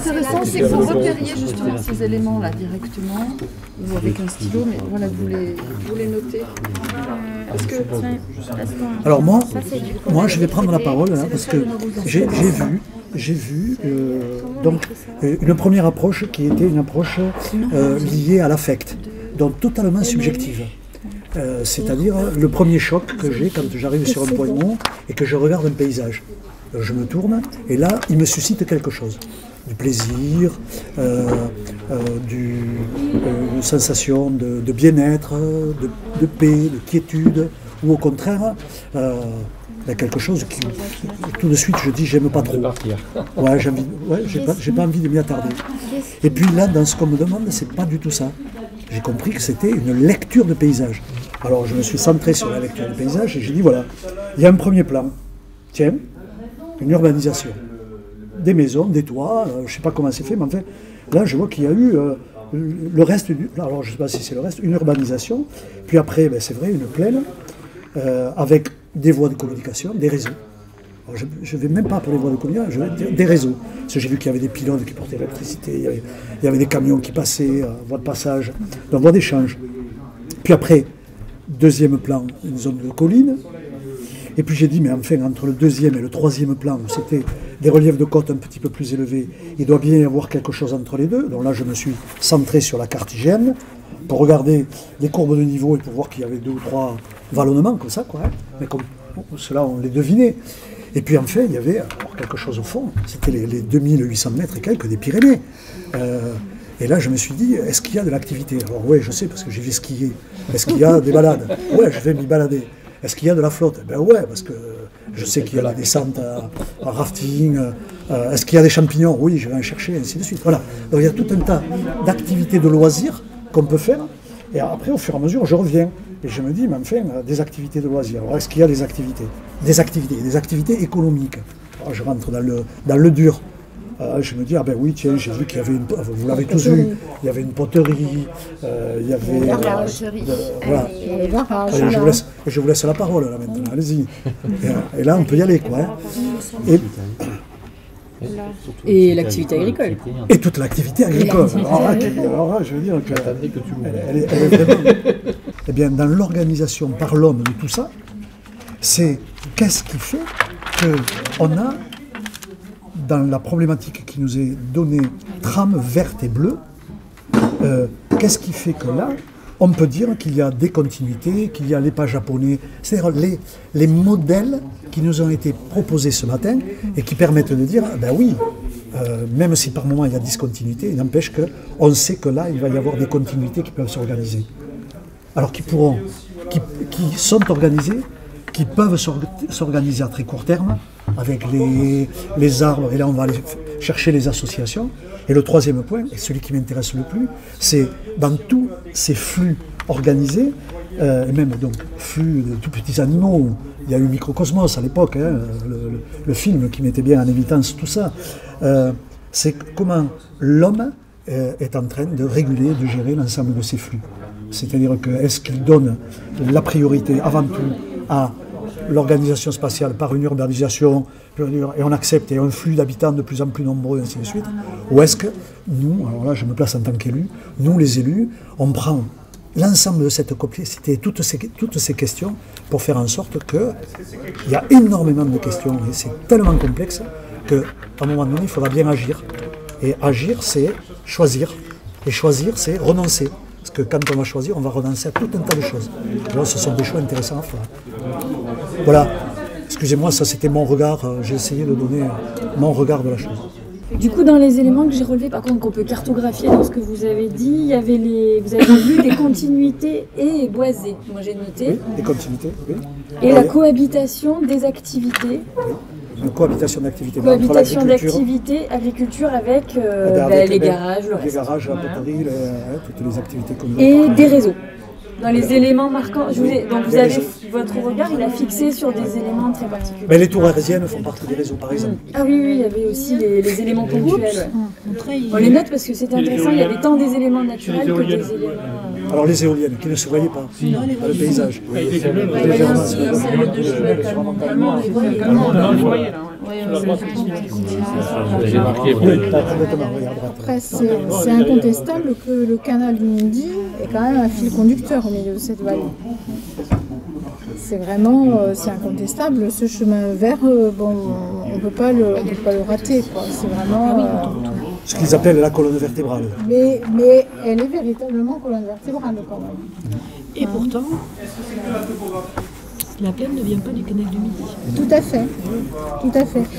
intéressant, c'est que vous repériez justement ces éléments-là directement, ou avec un stylo, mais voilà, vous les notez. Alors moi, je vais prendre la parole là, parce que j'ai vu donc une première approche qui était une approche liée à l'affect, donc totalement subjective. C'est-à-dire le premier choc que j'ai quand j'arrive sur un point mort et que je regarde un paysage. Je me tourne et là, il me suscite quelque chose. Du plaisir, une sensation de bien-être, de paix, de quiétude, ou au contraire, il y a quelque chose qui, tout de suite, je dis, j'aime pas trop. Ouais, j'ai pas envie de m'y attarder. Et puis là, dans ce qu'on me demande, c'est pas du tout ça. J'ai compris que c'était une lecture de paysage. Alors je me suis centré sur la lecture de paysage et j'ai dit, voilà, il y a un premier plan. Tiens, une urbanisation. Des maisons, des toits, je ne sais pas comment c'est fait, mais enfin, là je vois qu'il y a eu le reste, alors je ne sais pas si c'est le reste, une urbanisation, puis après, ben, c'est vrai, une plaine, avec des voies de communication, des réseaux. Alors, je ne vais même pas appeler voies de communication, je vais dire des réseaux. Parce que j'ai vu qu'il y avait des pylônes qui portaient l'électricité, il y avait des camions qui passaient, voies de passage, donc voies d'échange. Puis après, deuxième plan, une zone de colline. Et puis j'ai dit, mais enfin, entre le deuxième et le troisième plan, où c'était des reliefs de côte un petit peu plus élevés, il doit bien y avoir quelque chose entre les deux. Donc là, je me suis centré sur la carte hygiène pour regarder les courbes de niveau et pour voir qu'il y avait 2 ou 3 vallonnements comme ça, quoi. Hein. Mais comme cela, on les devinait. Et puis enfin, il y avait quelque chose au fond. C'était les 2800 mètres et quelques des Pyrénées. Et là, je me suis dit, est-ce qu'il y a de l'activité? Alors oui, je sais, parce que j'y vais skier. Est-ce qu'il y a des balades? Ouais, je vais m'y balader. Est-ce qu'il y a de la flotte? Ben ouais, parce que je sais qu'il y a la descente en rafting. Est-ce qu'il y a des champignons? Oui, je vais en chercher, ainsi de suite. Voilà. Donc il y a tout un tas d'activités de loisirs qu'on peut faire. Et après, au fur et à mesure, je reviens. Et je me dis, mais enfin, des activités de loisirs. Alors, est-ce qu'il y a des activités? Des activités économiques. Alors, je rentre dans le dur. Je me dis, ah ben oui, tiens, j'ai vu qu'il y avait une... Vous l'avez tous vu, il y avait une poterie, il y avait... voilà. Je vous laisse la parole, là, maintenant, allez-y. Et là, on peut y aller, quoi. Hein. Et l'activité agricole. Et toute l'activité agricole. Alors là, je veux dire que... Elle est vraiment... Eh bien, dans l'organisation par l'homme de tout ça, c'est qu'est-ce qui fait qu'on a... dans la problématique qui nous est donnée, trame verte et bleue, qu'est-ce qui fait que là, on peut dire qu'il y a des continuités, qu'il y a les pas japonais, c'est-à-dire les modèles qui nous ont été proposés ce matin et qui permettent de dire, ben oui, même si par moment il y a discontinuité, il n'empêche qu'on sait que là, il va y avoir des continuités qui peuvent s'organiser. Alors qui sont organisées, qui peuvent s'organiser à très court terme, avec les arbres, et là on va aller chercher les associations. Et le troisième point, et celui qui m'intéresse le plus, c'est dans tous ces flux organisés, et même donc flux de tout petits animaux, il y a eu Microcosmos à l'époque, hein, le film qui mettait bien en évidence tout ça, c'est comment l'homme est en train de réguler, de gérer l'ensemble de ces flux. C'est-à-dire que est-ce qu'il donne la priorité avant tout à l'organisation spatiale par une urbanisation, et on accepte, et un flux d'habitants de plus en plus nombreux, ainsi de suite, ou est-ce que nous, alors là je me place en tant qu'élu, nous les élus, on prend l'ensemble de cette complexité, toutes ces questions, pour faire en sorte qu'il y a énormément de questions, et c'est tellement complexe qu'à un moment donné, il faudra bien agir. Et agir, c'est choisir, et choisir, c'est renoncer. Parce que quand on va choisir, on va renoncer à tout un tas de choses. Alors, ce sont des choix intéressants à faire. Voilà. Excusez-moi, ça c'était mon regard. J'ai essayé de donner mon regard de la chose. Du coup, dans les éléments que j'ai relevés, par contre, qu'on peut cartographier dans ce que vous avez dit, il y avait vous avez vu des continuités et boisées. Moi, j'ai noté. Oui, des continuités, oui. Et la cohabitation des activités. Oui. Une cohabitation d'activités. Cohabitation d'activités, agriculture avec, les garages, le reste. Les garages, la poterie, toutes les activités communes. Et des réseaux. Dans les éléments marquants, donc vous avez votre regard, il a fixé sur des éléments très particuliers. Mais les tours arrésiennes font partie des réseaux, par exemple. Ah oui, il y avait aussi les éléments ponctuels. On les note parce que c'est intéressant, il y avait tant des éléments naturels que des éléments... Alors les éoliennes, qui ne se voyaient pas dans le paysage. Après, c'est incontestable que le canal du Midi est quand même un fil conducteur au milieu de cette vallée. C'est vraiment, c'est incontestable. Ce chemin vert, bon, on ne peut pas le rater, quoi. C'est vraiment ce qu'ils appellent la colonne vertébrale. Mais elle est véritablement colonne vertébrale quand même. Et pourtant, la plaine ne vient pas du canal du Midi. Tout à fait, tout à fait.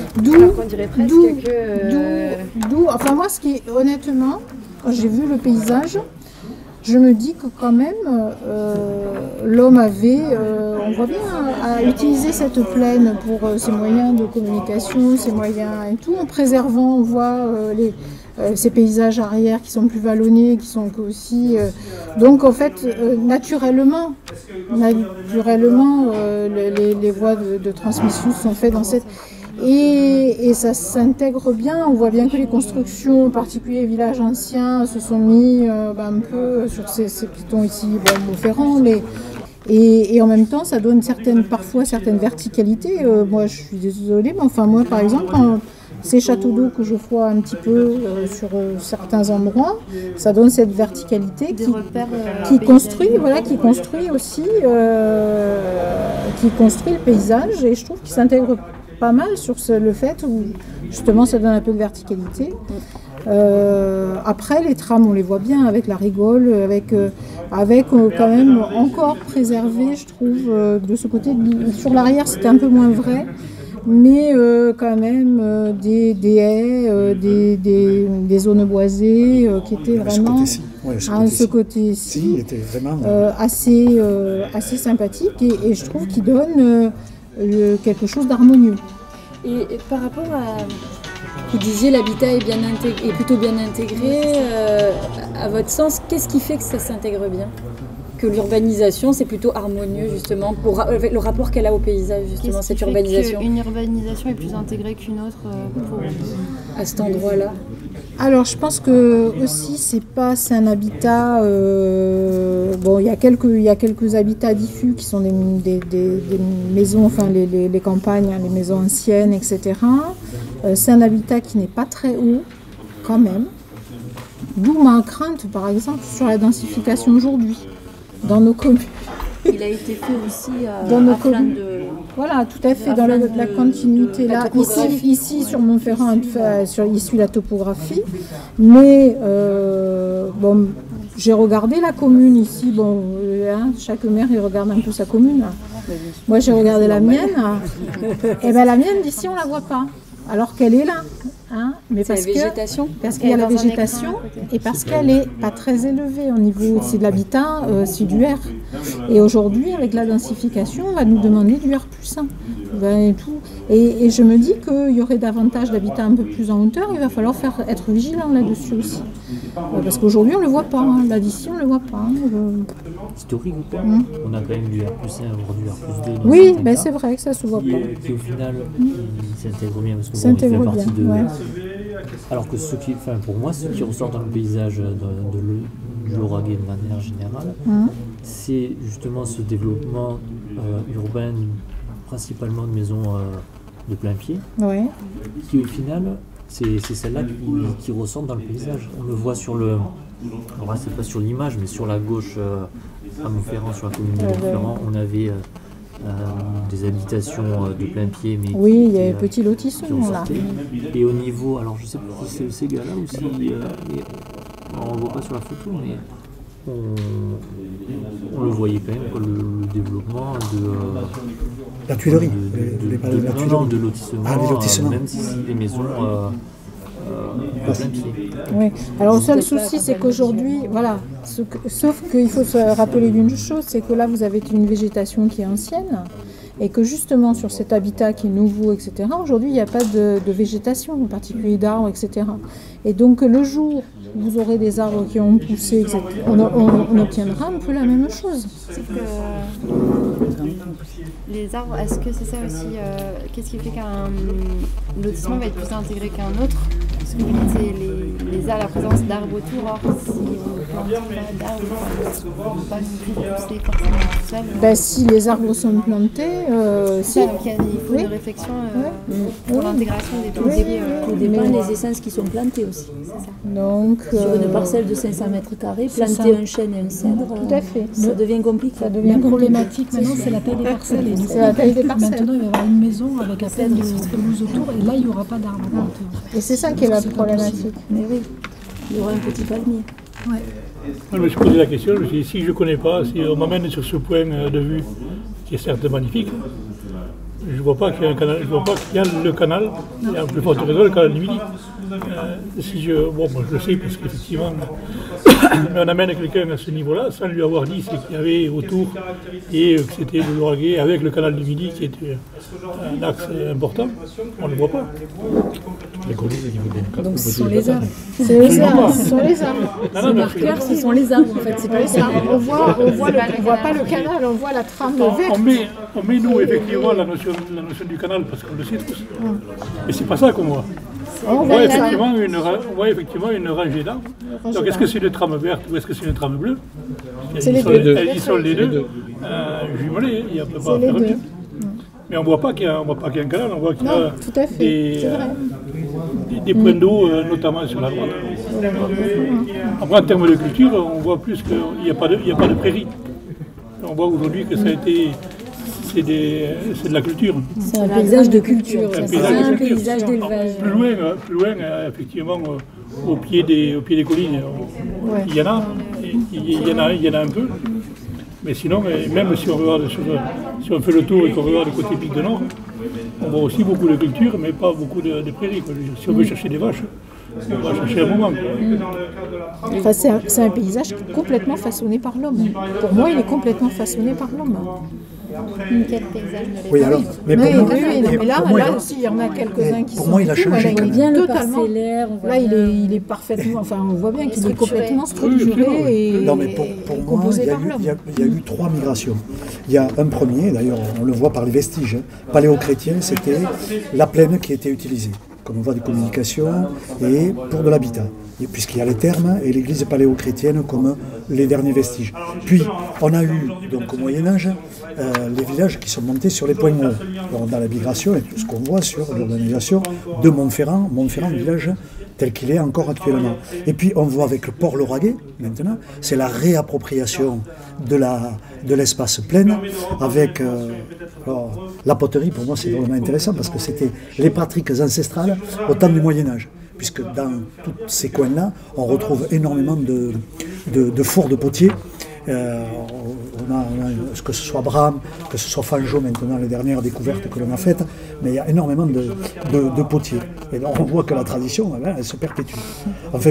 D'où, enfin moi, honnêtement, quand j'ai vu le paysage, je me dis que quand même, l'homme avait, on voit bien, à utiliser cette plaine pour ses moyens de communication, ses moyens et tout, en préservant, on voit ces paysages arrière qui sont plus vallonnés, qui sont aussi... donc en fait, naturellement, les voies de transmission sont faites dans cette... Et ça s'intègre bien, on voit bien que les constructions, en particulier les villages anciens, se sont mis un peu sur ces pitons ici, Montferrand, mais et en même temps ça donne parfois certaines verticalités. Moi je suis désolée, mais enfin moi par exemple, ces châteaux d'eau que je vois un petit peu sur certains endroits, ça donne cette verticalité qui construit aussi, qui construit le paysage, et je trouve qu'il s'intègre pas mal sur le fait où justement ça donne un peu de verticalité. Après les trams on les voit bien avec la rigole, avec quand même encore préservé, je trouve, de ce côté. Sur l'arrière c'était un peu moins vrai, mais quand même des haies, des zones boisées qui étaient vraiment ce côté-ci était vraiment assez sympathique, et je trouve qu'il donne quelque chose d'harmonieux. Et par rapport à... Vous disiez l'habitat est plutôt bien intégré. À votre sens, qu'est-ce qui fait que ça s'intègre bien? Que l'urbanisation, c'est plutôt harmonieux, justement, avec le rapport qu'elle a au paysage, justement, cette urbanisation. Une urbanisation est plus intégrée qu'une autre à cet endroit-là? Alors, je pense que aussi, c'est un habitat... bon, il y a quelques habitats diffus qui sont des maisons, enfin les campagnes, les maisons anciennes, etc. C'est un habitat qui n'est pas très haut, quand même. D'où ma crainte, par exemple, sur la densification aujourd'hui, dans nos communes. Il a été fait aussi dans nos communes. Voilà, tout à fait, dans la continuité là. Ici sur Montferrand, il suit la topographie, mais bon, j'ai regardé la commune ici. Bon, chaque maire il regarde un peu sa commune. Moi j'ai regardé la mienne. Et ben la mienne d'ici on la voit pas, alors qu'elle est là. Mais parce qu'il y a la végétation et parce qu'elle n'est pas très élevée au niveau aussi de l'habitat, c'est du R. Et aujourd'hui, avec la densification, on va nous demander du R+1. Et je me dis qu'il y aurait davantage d'habitat un peu plus en hauteur, il va falloir être vigilant là-dessus aussi. Parce qu'aujourd'hui, on ne le voit pas. Là d'ici, on ne le voit pas. Historique ou pas on a quand même du R+1, voire du R+2. Oui, ben c'est vrai que ça ne se voit pas. Qui au final, s'intègre bien. Parce que s'intègre il fait partie bien, ouais. Alors que pour moi, ce qui ressort dans le paysage de l'Ouraguais de manière générale, c'est justement ce développement urbain, principalement de maisons de plein pied, qui au final, c'est celle-là qui ressort dans le paysage. On le voit sur le... Alors c'est pas sur l'image, mais sur la gauche, à Montferrand, sur la commune de Montferrand, on avait... des habitations de plein pied, mais oui, il y a un petit lotissement là. Et au niveau, alors je sais pas si c'est ces gars-là ou si on le voit pas sur la photo, mais on le voyait quand même, le développement de la tuilerie, de lotissement, même si c'est des maisons de plein pied. Oui. Alors le seul souci, c'est qu'aujourd'hui, voilà, sauf qu'il faut se rappeler d'une chose, c'est que là vous avez une végétation qui est ancienne, et que justement sur cet habitat qui est nouveau, etc., aujourd'hui il n'y a pas de végétation, en particulier d'arbres, etc. Et donc le jour où vous aurez des arbres qui ont poussé, etc., on obtiendra un peu la même chose. C'est que les arbres, est-ce que c'est ça aussi, qu'est-ce qui fait qu'un lotissement va être plus intégré qu'un autre? Parce que c'est la présence d'arbres autour. Or, si on ne plante pas d'arbres, on ne peut pas non plus pousser forcément tout seul. Ben, si les arbres sont plantés, si. Donc il faut une réflexion pour l'intégration des pompiers. Tout dépend des essences qui sont plantées aussi. C'est ça. Donc, Sur une parcelle de 500 mètres carrés, planter un chêne et un cèdre, tout à fait. ça devient compliqué. Ça devient La problématique maintenant, c'est la taille des parcelles. Et C'est la taille des parcelles. maintenant, il va y avoir une maison avec à peine de pelouse autour, et là, il n'y aura pas d'arbres. Et c'est ça qui est la problématique. Mais oui, il y aura un petit palmier. Ouais. Je me suis posé la question, je me suis dit, si je ne connais pas, si on m'amène sur ce point de vue, qui est certes magnifique, je ne vois pas qu'il y a un canal, je vois pas qu'il y a le canal, et en plus forte raison, le canal du Midi. Bon, moi je le sais parce qu'effectivement, on amène quelqu'un à ce niveau-là sans lui avoir dit ce qu'il y avait autour et que c'était le Lauragais avec le canal du Midi qui était un axe important, on ne le voit pas. Les collines au niveau des Donc ce sont les arbres. C'est les arbres, ce sont les arbres. Ces marqueurs, ce sont les arbres en fait. C'est pas les arbres. On voit pas le canal, on voit la trame verte. On met nous effectivement la notion du canal parce qu'on le sait tous. Mais c'est pas ça qu'on voit. On voit effectivement une rangée d'arbres. Donc est-ce que c'est une trame verte ou est-ce que c'est une trame bleue? C'est les deux. Ils sont les deux jumelés, il n'y a pas à faire mieux. Mais on ne voit pas qu'il y a un canal, on voit qu'il y a Tout à fait. des points d'eau, notamment sur la droite. Après, en termes de culture, on voit plus qu'il n'y a pas de prairie. On voit aujourd'hui que ça a été... C'est de la culture. C'est un paysage de culture, c'est un culture. paysage d'élevage. Plus loin, effectivement, au pied des collines, il y en a. Il y en a un peu. Mais sinon, même si on regarde si on fait le tour et qu'on regarde le côté pic de Nord, on voit aussi beaucoup de culture, mais pas beaucoup de prairies. Quoi. Si on veut chercher des vaches, on va chercher un moment. Enfin, c'est un paysage complètement façonné par l'homme. Pour moi, il est complètement façonné par l'homme. Quel paysage ne l'est Oui, pas. alors, mais Oui, pour moi, mais là, pour moi, aussi, il y en a quelques-uns qui pour sont... moi, il a du tout, changé quand il est même. Bien le totalement... parcellaire, on voit Là, bien. il est parfaitement... Enfin, on voit bien qu'il est Structuré. complètement structuré et Non, mais pour moi, composé par l'homme. il y a eu 3 migrations. Il y a un premier, d'ailleurs, on le voit par les vestiges. Paléo-chrétien, c'était la plaine qui était utilisée, comme voie de communication et pour de l'habitat. Puisqu'il y a les thermes et l'église paléo-chrétienne comme les derniers vestiges. Puis, on a eu, donc au Moyen-Âge, les villages qui sont montés sur les points hauts. Donc, dans la migration, et tout ce qu'on voit sur l'urbanisation de Montferrand, village tel qu'il est encore actuellement. Et puis, on voit avec le port Lauragais, maintenant, c'est la réappropriation de l'espace plein, avec la poterie, pour moi, c'est vraiment intéressant, parce que c'était les pratiques ancestrales au temps du Moyen-Âge. Puisque dans tous ces coins-là, on retrouve énormément de fours de potiers. On a, que ce soit Bram, que ce soit Fangeau maintenant, les dernières découvertes que l'on a faites, mais il y a énormément de potiers. Et donc on voit que la tradition, elle se perpétue. Enfin,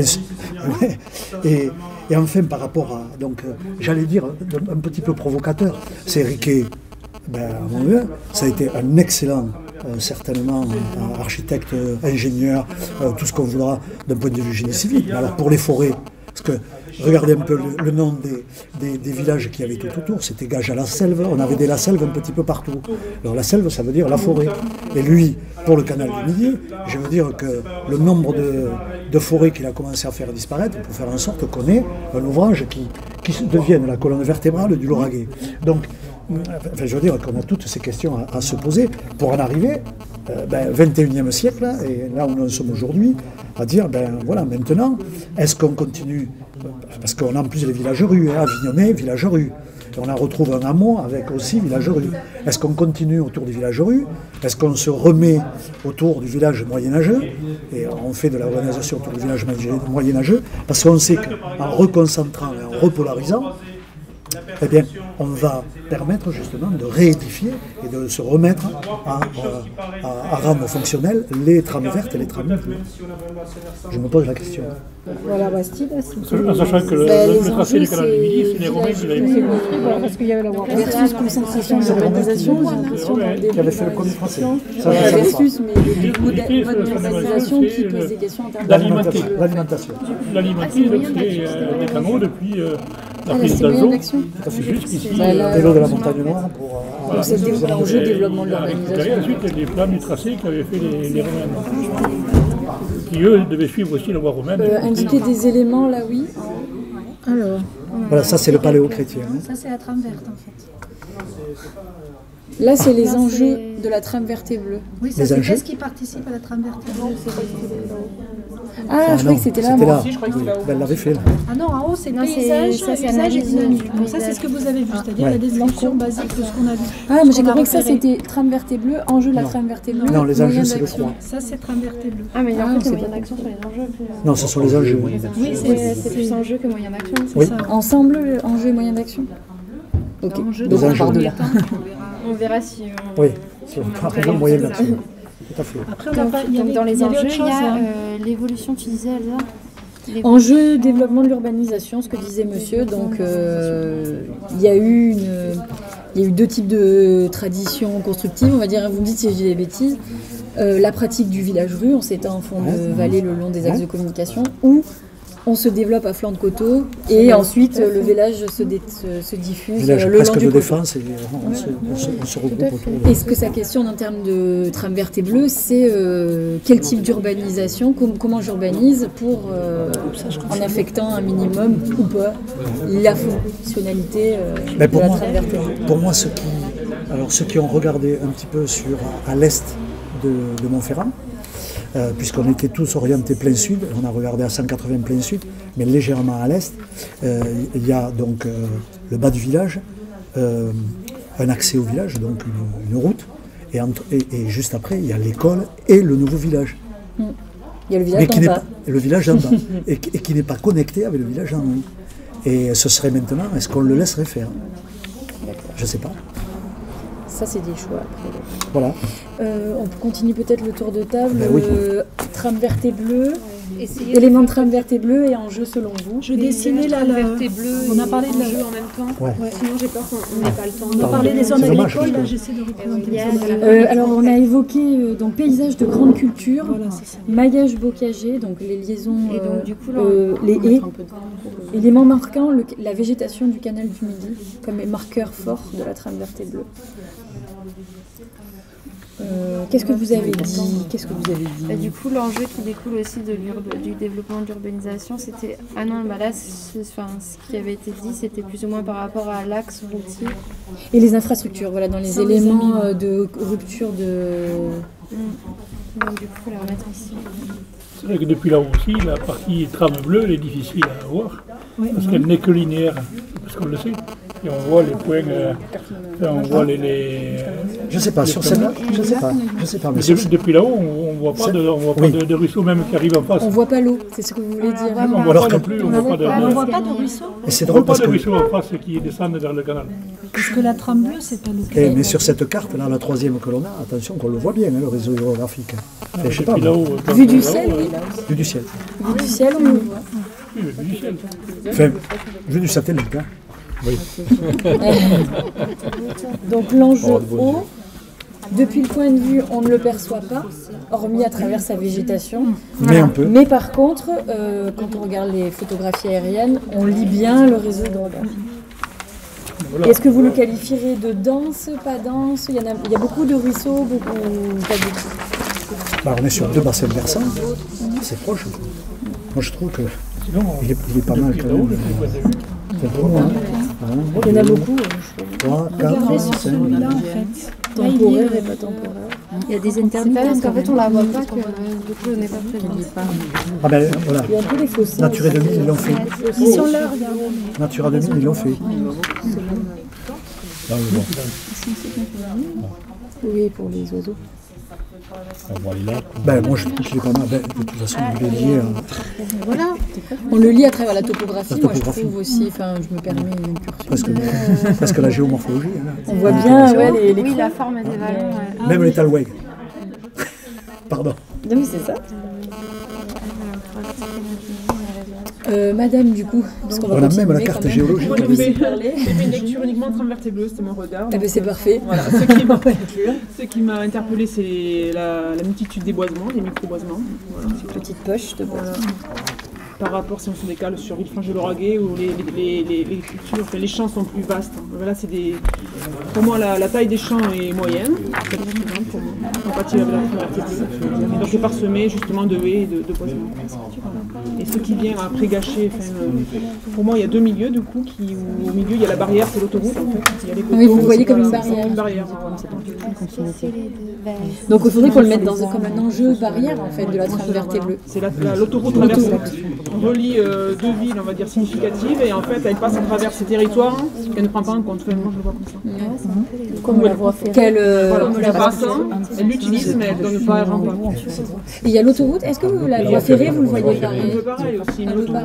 et enfin, par rapport à, donc, j'allais dire, un petit peu provocateur, c'est Riquet. À mon avis, ça a été un excellent, certainement, architecte, ingénieur, tout ce qu'on voudra d'un point de vue génie civil. Mais alors pour les forêts, parce que regardez un peu le nom des villages qu'il y avait tout autour, c'était Gage à la Selve, on avait des la Selve un petit peu partout. Alors la Selve, ça veut dire la forêt. Et lui, pour le canal du Midi, je veux dire que le nombre de forêts qu'il a commencé à faire disparaître, pour faire en sorte qu'on ait un ouvrage qui devienne la colonne vertébrale du Lauragais. Donc, enfin, je veux dire qu'on a toutes ces questions à se poser pour en arriver, 21e siècle, et là où nous en sommes aujourd'hui, à dire, voilà, maintenant, est-ce qu'on continue, parce qu'on a en plus les villages-rues, Avignonnet, village-rue, et on en retrouve un hameau avec aussi village-rue. Est-ce qu'on continue autour du village-rue? Est-ce qu'on se remet autour du village moyenâgeux, et on fait de l'organisation autour du village moyenâgeux, parce qu'on sait qu'en reconcentrant et en repolarisant, eh bien, on va permettre justement de réédifier et de se remettre à rendre fonctionnels les trames vertes et les trames bleues. Je me pose la question. Voilà, Bastide. En sachant que le tracé du canal du Midi, c'est les Romains qui l'avaient fait. Parce qu'il y avait la voie. Versus concentration d'urbanisation, j'ai l'impression dans le début Qui avait fait le premier tracé. versus, mais modernisation qui pose des questions en termes L'alimenter. L'alimentation. L'alimenter, donc c'est des canaux depuis la prise d'Alzon. Ça fait jusqu'ici. Et l'eau de la montagne noire pour... C'était l'enjeu du développement de l'urbanisation. Ensuite, les plans du tracé qu'avaient fait les Romains. qui eux devaient suivre aussi la voie romaine. Indiquer des éléments là, oui. Alors, Voilà, ça c'est le paléo-chrétien. Hein. ça c'est la trame verte en fait. Là, c'est les enjeux de la trame verte et bleue. Oui, ça Les c'est enjeux. qu'est-ce qui participe à la trame verte et bleue? Ah, je croyais que c'était là. C'était là. Si, je croyais que c'était là-haut. Ben, elle l'avait fait là. Ah non, en haut c'est Non, paysage, ça, c'est paysage et analyse dynamique. du Bon, ça c'est paysage. ce que vous avez vu, c'est-à-dire Ouais. la description basique de ce qu'on a vu. Ah, mais j'ai On a compris que ça, repéré. c'était trame verte et bleue, enjeu de la Non. trame verte et bleue. Non, les moyen enjeux c'est le d'action. 3. Ça c'est trame verte et bleue. Ah, mais Ah, en fait, c'est les moyens pas- d'action sur les enjeux. Non, ce sont les enjeux. moyen d'action. Oui, C'est plus enjeu que moyen d'action. Oui. ça. Ensemble, enjeu et moyen d'action. Ok, Enjeu donc des on enjeux. part de là. On verra si. Oui, c'est le moyen d'action. Tout à fait. Après, on a pas, il y Donc avait- dans les il y avait enjeux, autre il chose, y a hein. l'évolution, tu disais, Elsa. Enjeu, développement de l'urbanisation, ce que disait monsieur. Donc, il y a eu deux types de traditions constructives, on va dire. Vous me dites si je dis des bêtises. La pratique du village-rue, on s'étend en fond de vallée le long des axes de communication, ou on se développe à flanc de coteau et ensuite le village se diffuse Village le long presque du de coteau. défense et on se regroupe autour. Et ce que ça questionne en termes de trame verte et bleue, c'est quel type d'urbanisation, comment j'urbanise pour, en affectant un minimum ou pas, la fonctionnalité Mais de pour la moi, trame verte et bleue. pour moi, ceux qui ont regardé un petit peu à l'est de Montferrand, puisqu'on était tous orientés plein sud, on a regardé à 180 plein sud, mais légèrement à l'est, il y a donc le bas du village, un accès au village, donc une route, et juste après, il y a l'école et le nouveau village. Il y a le Mais village qui d'en n'est bas. pas le village d'en bas, et qui n'est pas connecté avec le village d'en haut. Et ce serait maintenant, est-ce qu'on le laisserait faire? Je ne sais pas. Ça, c'est des choix. Après. Voilà. On continue peut-être le tour de table. Ben oui. Trame verte et bleue, éléments de trame verte et bleue et enjeu selon vous. Je dessinais là, verte et bleu. on a parlé de la... en même temps. Ouais. Sinon, j'ai peur qu'on n'ait pas le temps. On a parlé des zones C'est dommage, agricoles, là parce que- j'essaie de représenter les Yeah, zones voilà. agricoles. Alors, on a évoqué donc paysage de grande culture, Voilà, c'est ça. maillage bocager, donc les liaisons, Et donc, du coup, là, les on haies, mettra un peu de- éléments marquant la végétation du canal du Midi, comme marqueur fort de la trame verte et bleue. Qu'est-ce que vous avez dit? Bah, du coup, l'enjeu qui découle aussi du développement de l'urbanisation, c'était... Ah non, bah là, ce qui avait été dit, c'était plus ou moins par rapport à l'axe routier. Et les infrastructures, voilà, dans les Sans les éléments amis. de rupture de... Donc du coup, il faut la remettre ici. C'est vrai que depuis là aussi, la partie trame bleue, elle est difficile à voir, Oui. parce qu'elle n'est que linéaire, parce qu'on le sait. Et on voit les points, on voit les... Je ne sais pas, sur celle-là, je ne sais pas. Mais Mais sur- depuis là-haut, on ne voit pas, Oui. de ruisseau même qui arrive en face. On voit pas l'eau, c'est ce que vous voulez dire. On ne voit Alors pas non que- plus, on ne voit pas On ne de... voit pas de ruisseau, et c'est On voit drôle pas parce de que, ruisseau en face qui descendent vers le canal. parce que la trame bleue, c'est pas l'eau. mais sur cette carte, là, la troisième que l'on a, attention qu'on le voit bien, hein, le réseau hydrographique. Et je sais pas, Depuis moi, là-haut, quand Vue on est du là-haut, ciel, oui. vue du ciel. Vue du ciel, on le voit. oui, vue du ciel. Enfin, vue du satellite. Hein. Donc l'enjeu haut, depuis le point de vue, on ne le perçoit pas, hormis à travers sa végétation. Mais un peu. Mais par contre, quand on regarde les photographies aériennes, on lit bien le réseau hydrographique. Voilà. Est-ce que vous le qualifierez de dense, pas dense? Il y a beaucoup de ruisseaux, pas beaucoup. Bah, on est sur deux bassins versants, c'est proche. Moi je trouve que Sinon, il est pas mal depuis quand là-haut, même. depuis le point de vue, C'est pour moi. Il y en a beaucoup, je trouve. 3, Regardez 4, sur 5. celui-là, en fait. Là, il Temporaire est- et pas temporaire. Il y a des intermittents. C'est pas parce qu'en fait, on la voit pas que du coup, on n'est pas présent. Ah ben voilà, Il y a un peu des fossés. Natura 2000 ils l'ont fait. Ils sont là, regarde. Natura 2000 ils l'ont fait. Là, on le voit. Oui, pour les oiseaux. On voit les lacs. Ben moi je trouve qu'il est pas mal. Ben, de toute façon il est lié à... Voilà. On le lit à travers la topographie, La moi je topographie. trouve aussi, enfin je me permets une incursion. parce que la géomorphologie. Hein. On voit bien ouais, les Oui, crans. la forme des vallons. Ouais. Même les talwegs. Pardon. Non mais c'est ça. Madame du coup, parce qu'on va On a continuer même la quand carte même. géologique. Moi, avec- j'ai fait une lecture uniquement en trame verte et bleue, c'était mon regard. Ah ben c'est parfait. Voilà, ce qui m'a interpellé, c'est la multitude des boisements, des micro-boisements. Voilà. Petite poche de bois. Par rapport, si on se décale sur Villefranche-de-Lauragais, où les cultures, enfin, les champs sont plus vastes. Voilà, pour moi, la taille des champs est moyenne. C'est suffisant pour moi. compatible avec la traversée bleue. Donc, est parsemé justement de haies et de boisements. Et ce qui vient après gâcher, pour moi, il y a deux milieux du coup, où au milieu il y a la barrière, c'est l'autoroute en fait. Il y a les Oui, vous le voyez comme une barrière. Donc il faudrait qu'on le mette comme un enjeu barrière en fait de la trame verte et bleue. C'est l'autoroute traverse, relie deux villes, on va dire significatives, et en fait elle passe à travers ces territoires qu'elle ne prend pas en compte. Moi je le vois comme ça. Comme la voie ferrée. Elle passe, elle l'utilise, mais elle ne donne pas un rempart. Et il y a l'autoroute. Est-ce que la voie ferrée vous le voyez pareil? Un peu pareil aussi.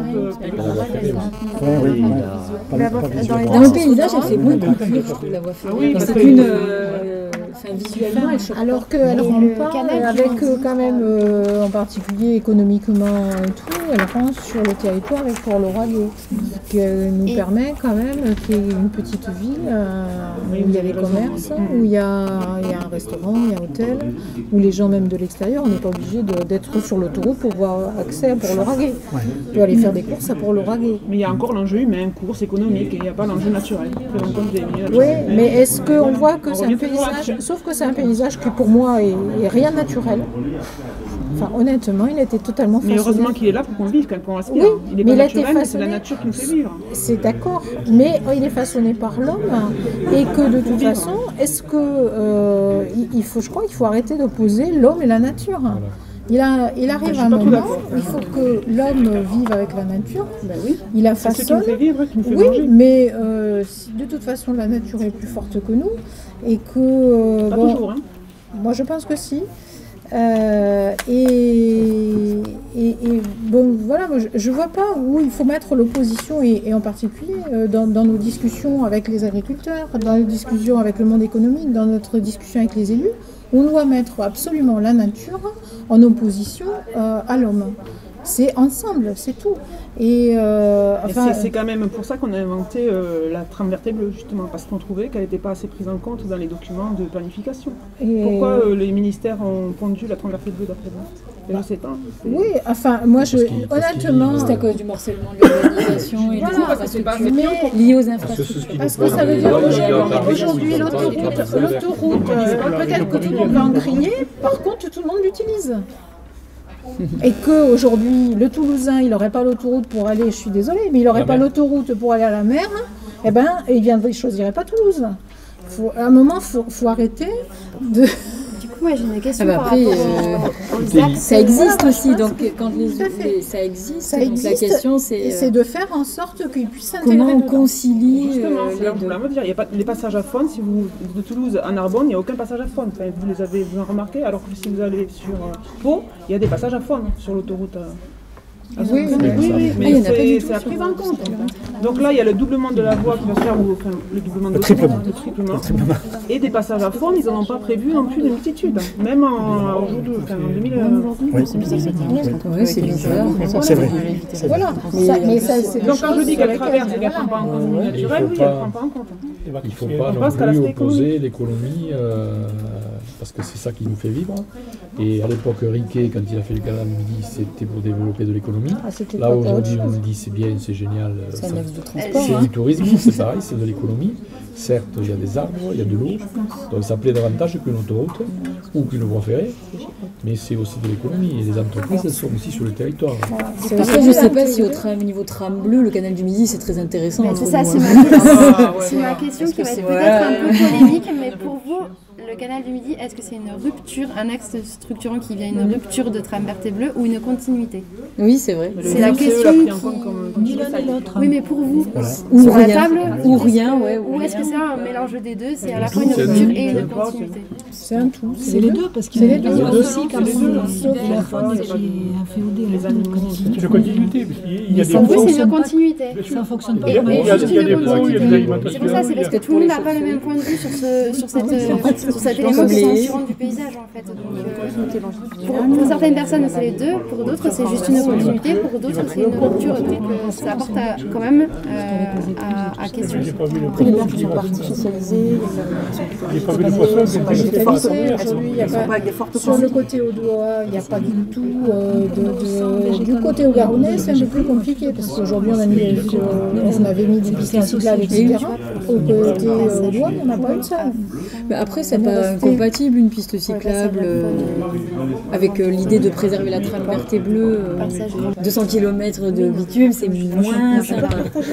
Dans le paysage, elle fait moins coupure, je trouve, la voie ferrée. C'est qu'une. Visuellement, elle choque. Alors qu'elle ne rend pas, avec quand même, en particulier économiquement et tout, elle rend sur le territoire et pour l'Auragais. Ce qui nous permet quand même qu'il y ait une petite ville où il y a les commerces, où il y a un restaurant, il y a un hôtel, où les gens même de l'extérieur, on n'est pas obligé d'être sur l'autoroute pour avoir accès à Port-Lauragais. On peut aller faire des courses à Port-Lauragais. Mais il y a encore l'enjeu humain, course économique, et il n'y a pas l'enjeu naturel. Oui, mais est-ce qu'on voit que c'est un paysage, sauf que c'est un paysage qui pour moi est rien naturel. Enfin, honnêtement, il a été totalement façonné. Mais heureusement qu'il est là pour qu'on vive, qu'on respire. Oui, il est mais pas il a naturel, été mais c'est la nature qui nous fait vivre. C'est d'accord, mais il est façonné par l'homme et que de toute façon, est-ce que je crois qu'il faut arrêter d'opposer l'homme et la nature. Il arrive un moment, il faut que l'homme vive avec la nature. Ben oui. Il la façonne. C'est ce qui nous fait vivre, qui nous fait oui, manger. mais de toute façon, la nature est plus forte que nous et que. Pas toujours, hein. Moi, je pense que si. Et bon, voilà, je ne vois pas où il faut mettre l'opposition, et en particulier dans nos discussions avec les agriculteurs, dans nos discussions avec le monde économique, dans notre discussion avec les élus, on doit mettre absolument la nature en opposition à l'homme. C'est ensemble, c'est tout. Et c'est quand même pour ça qu'on a inventé la trame verte et bleue, justement, parce qu'on trouvait qu'elle n'était pas assez prise en compte dans les documents de planification. Pourquoi les ministères ont pondu la trame verte et bleue d'après vous? Je ne sais pas. Oui, enfin, moi, honnêtement... C'est à cause du morcellement de l'urbanisation et des infrastructures liées aux infrastructures. Parce que ça veut dire qu'aujourd'hui, l'autoroute, peut-être que tout le monde va en griller, par contre, tout le monde l'utilise. Et qu'aujourd'hui, le Toulousain, il n'aurait pas l'autoroute pour aller, je suis désolée, mais il n'aurait pas l'autoroute pour aller à la mer, eh ben, il ne choisirait pas Toulouse. À un moment, il faut arrêter de... Du coup, moi j'ai une question par après, rapport aux axes. Ça existe aussi, donc quand ça existe, donc la question c'est de faire en sorte qu'ils puissent s'intégrer. Comment on concilie justement, c'est là où je voulais me dire, il n'y a pas les passages à faune, si vous de Toulouse à Narbonne, il n'y a aucun passage à faune. Enfin, vous les avez remarqué, alors que si vous allez sur Pau, il y a des passages à faune sur l'autoroute. Oui, mais c'est à prise en compte. Donc là, il y a le doublement de la voie qui va se faire, le doublement de triplement. Et des passages à faune, ils n'en ont pas prévu non plus de multitude. Même en 2000. Oui, c'est bizarre. C'est vrai. Voilà. Donc quand je dis qu'elle traverse et qu'elle ne prend pas en compte le naturel, oui, elle ne prend pas en compte. Il ne faut pas non plus opposer l'économie, parce que c'est ça qui nous fait vivre. Et à l'époque, Riquet, quand il a fait le canal du Midi, c'était pour développer de l'économie. Là, aujourd'hui, on nous dit c'est bien, c'est génial. C'est du tourisme, c'est pareil, c'est de l'économie. Certes, il y a des arbres, il y a de l'eau, donc ça plaît davantage qu'une autoroute ou qu'une voie ferrée, mais c'est aussi de l'économie. Et les entreprises, elles sont aussi sur le territoire. Après, je ne sais pas si au niveau tram bleu, le canal du Midi, c'est très intéressant. C'est ça, c'est ma question qui va être peut-être un peu polémique, mais pour vous, le canal du Midi, est-ce que c'est une rupture, un axe structurant qui vient une rupture de trame verte et bleue ou une continuité? Oui, c'est vrai. C'est la question ni l'un ni l'autre. Oui, mais pour vous, ou sur la rien, table, ou rien, ouais. Ou est-ce que c'est un mélange des deux? C'est à la fois une rupture et une continuité. C'est un tout. C'est les deux, parce qu'il y a aussi quand même la faune qui est inféodée à la C'est une continuité. Il y a des Oui, c'est une continuité. Ça ne fonctionne pas. Il y a des pots, il y a des alimentations. C'est pour ça, c'est parce que tout le monde n'a pas le même point de vue sur cet élément censurant du paysage en fait. Donc, pour certaines personnes, c'est les deux, pour d'autres, c'est juste une continuité, pour d'autres, c'est une rupture. ça apporte quand même à question. Après, les gens qui sont partis socialisés, sur le côté Audois, il n'y a pas du tout du côté Augaronnais, c'est un peu plus compliqué parce qu'aujourd'hui on avait mis des pistes cyclables, etc. Au côté Audois, il n'y en a pas une seule. Mais après, c'est pas incompatible une piste cyclable avec l'idée de préserver la trame verte et bleue. 200 km de bitume, c'est moins sympa.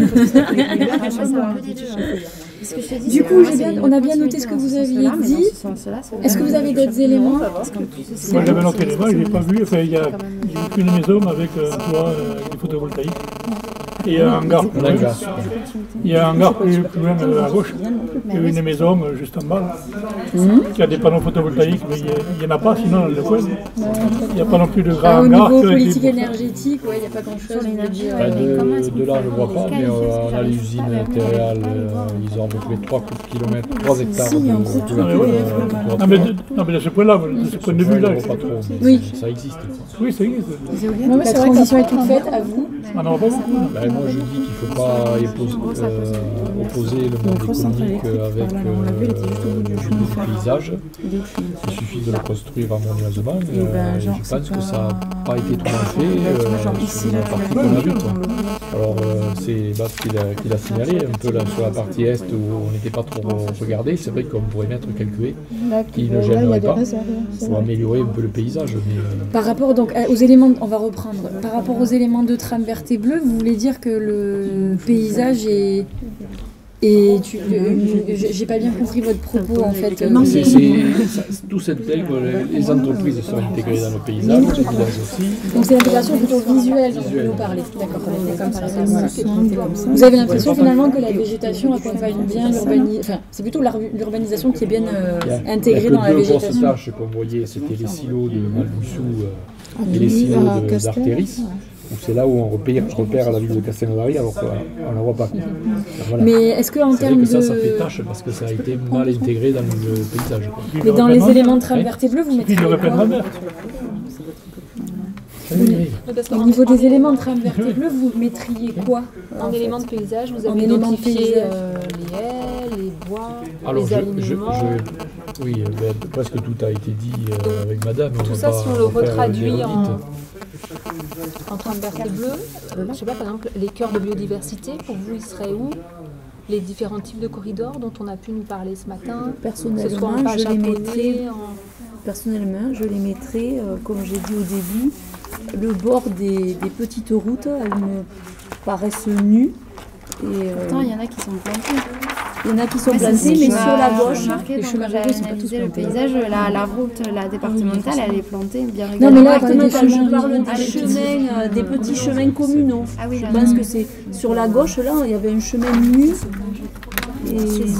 Du coup, on a bien noté ce que vous aviez dit. Est-ce que vous avez d'autres éléments? Moi j'avais noté les mains, je n'ai pas vu. Enfin, il y a une maison avec un toit du photovoltaïque. Et un hangar plus loin. Il y a un hangar plus loin à gauche. Il y a une maison juste en bas. Qui a des panneaux photovoltaïques, mais il n'y en a pas sinon dans le coin. Il n'y a pas non plus de grands hangars. Au niveau politique énergétique, il n'y a pas grand-chose. De là, je ne vois pas, mais on a les usines Terreal, ils ont à peu près 3 hectares Non, mais de ce point-là, de ce point de vue-là, pas trop. Oui. Ça existe. Oui, ça existe. La transition est toute faite, à vous. On n'en voit pas beaucoup. Moi, je dis qu'il ne faut pas opposer le monde économique avec le paysage. Il suffit de le construire harmonieusement. Je pense que ça n'a pas été trop bien fait sur la partie qu'on a vue. Alors, c'est Bas qui l'a signalé, un peu là, sur la partie est où on n'était pas trop regardé. C'est vrai qu'on pourrait mettre quelques haies qui ne gêneraient pas pour améliorer un peu le paysage. Par rapport donc, aux éléments, on va reprendre. Par rapport aux éléments de trame verte et bleue, vous voulez dire que le paysage est... j'ai pas bien compris votre propos en fait. Tout s'intègre, les entreprises sont intégrées dans le paysage, le village aussi. Donc c'est l'intégration plutôt visuelle dont vous nous parlez. D'accord, comme ça. Vous avez l'impression finalement que la végétation accompagne bien l'urbanisation. Enfin, c'est plutôt l'urbanisation qui est bien intégrée dans la végétation. Les deux grosses tâches qu'on voyait, c'était les silos de Malbussou et les silos d'Artéris. C'est là où on repère la ville de Castelnaudary alors qu'on ne la voit pas. Voilà. Mais est-ce qu'en termes de... ça fait tâche parce que ça a été mal intégré dans le paysage. Mais dans les éléments de trame verte et bleue, vous mettez... Au niveau des éléments de trame verte et bleue, vous mettriez quoi? En éléments de paysage, vous avez identifié les haies, les bois, les alignements. Oui, presque tout a été dit avec madame. Tout ça, si on le retraduit en trame verte et bleue, je ne sais pas, par exemple, les cœurs de biodiversité, pour vous, ils seraient où? Les différents types de corridors dont on a pu nous parler ce matin, personnellement, je les mettrais, comme j'ai dit au début, le bord des petites routes, elles me paraissent nues. Pourtant, il y en a qui sont plantées. Il y en a qui sont plantées, mais sur la gauche. Les chemins ruraux sont pas tous plantés. Le paysage, la route, la départementale, elle est plantée bien régulièrement. Non, mais là, je parle des chemins, des petits chemins communaux. Ah oui, je pense que c'est sur la gauche, là, il y avait un chemin nu. Et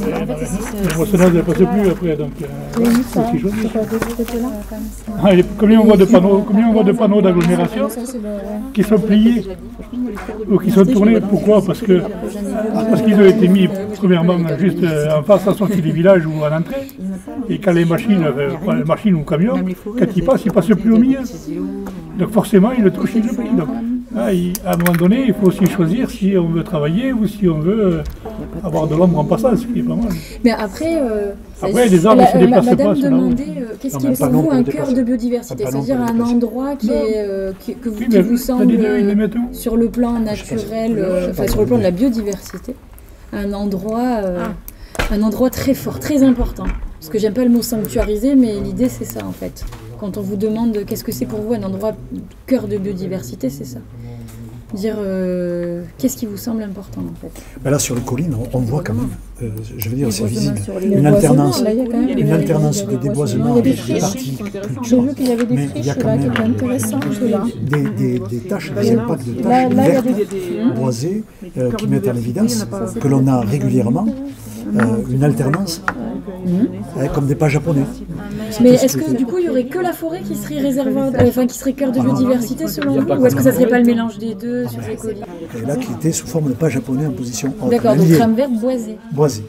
cela ne passe plus après, donc c'est chouette. Combien on voit de panneaux d'agglomération qui sont pliés ou qui sont tournés? Pourquoi? Parce qu'ils ont été mis premièrement juste en face à sortie du village ou à l'entrée. Et quand les machines ou camions, quand ils passent plus au milieu. Donc forcément, ils le touchent, ils le plient. Donc, à un moment donné, il faut aussi choisir si on veut travailler ou si on veut avoir de l'ombre en passant, ce qui est pas mal. Mais après les arbres ne se déplacent pas. Madame demandait qu'est-ce qui est pour vous un cœur de biodiversité, c'est-à-dire un endroit qui vous semble, sur le plan naturel, enfin sur le plan de la biodiversité, un endroit très fort, très important. Parce que j'aime pas le mot sanctuariser, mais l'idée c'est ça en fait. Quand on vous demande qu'est-ce que c'est pour vous un endroit cœur de biodiversité, c'est ça. Dire qu'est-ce qui vous semble important en fait. Là sur les collines, on voit quand même, je veux dire, c'est visible, une alternance de déboisement avec des parties J'ai vu qu'il y avait des friches là qui étaient intéressantes là. Des tâches, des impacts de tâches vertes, boisées, qui mettent en évidence que l'on a régulièrement une alternance, comme des pas japonais. Mais est-ce que du coup il y aurait que la forêt qui serait réservoir, qui serait cœur de biodiversité selon vous, ou est-ce que ça serait pas le mélange des deux sur ces collines? Et là qui était sous forme de pas japonais en position haute. D'accord, donc trame verte boisée. Boisée.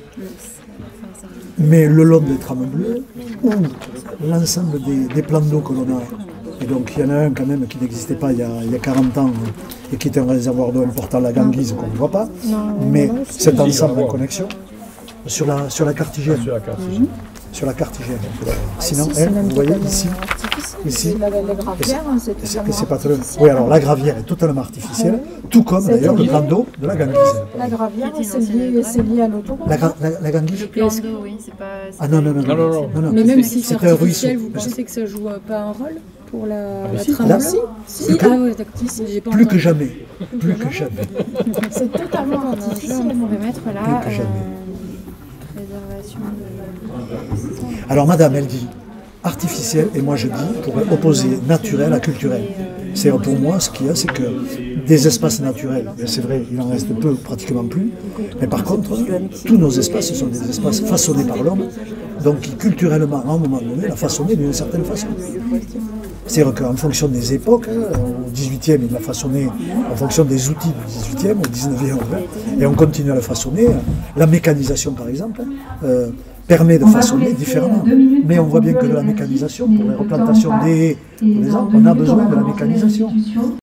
Mais le long des trames bleues, ou l'ensemble des plans d'eau que l'on a, et donc il y en a un quand même qui n'existait pas il y a 40 ans et qui est un réservoir d'eau important, la Ganguise, qu'on ne voit pas, mais cet ensemble en connexion, sur la Cartigène. Sur la Cartigène. Sinon, vous voyez ici, la gravière, c'est pas très... Oui, alors la gravière est totalement artificielle, tout comme d'ailleurs le plan d'eau de la Ganguise. La gravière, c'est lié à l'autoroute. La Ganguise. Le plan d'eau, oui, c'est pas... Ah non. Mais même si c'est artificiel, vous pensez que ça joue pas un rôle pour la trame? Plus que jamais. Plus que jamais. C'est totalement artificiel. On pourrait mettre là... Plus que jamais. Préservation de... Alors madame, elle dit artificiel, et moi je dis, pour opposer naturel à culturel. C'est pour moi, ce qu'il y a, c'est que des espaces naturels, c'est vrai, il en reste peu, pratiquement plus, mais par contre, tous nos espaces, ce sont des espaces façonnés par l'homme, donc qui culturellement, à un moment donné, l'a façonné d'une certaine façon. C'est-à-dire qu'en fonction des époques, au XVIIIe, il l'a façonné en fonction des outils du XVIIIe, au XIXe, et on continue à le façonner. La mécanisation, par exemple, permet de façonner différemment. Mais on voit bien que de la mécanisation, pour les replantations des haies, on a besoin de la mécanisation.